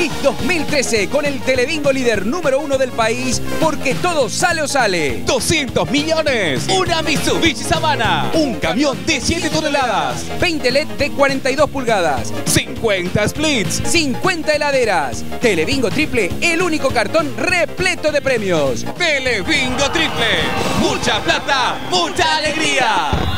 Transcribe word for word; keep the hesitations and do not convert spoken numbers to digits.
Feliz dos mil trece con el Telebingo líder número uno del país, porque todo sale o sale. doscientos millones. Una Mitsubishi Savana. Un camión de siete toneladas. veinte L E D de cuarenta y dos pulgadas. cincuenta splits. cincuenta heladeras. Telebingo Triple, el único cartón repleto de premios. Telebingo Triple. Mucha plata, mucha alegría.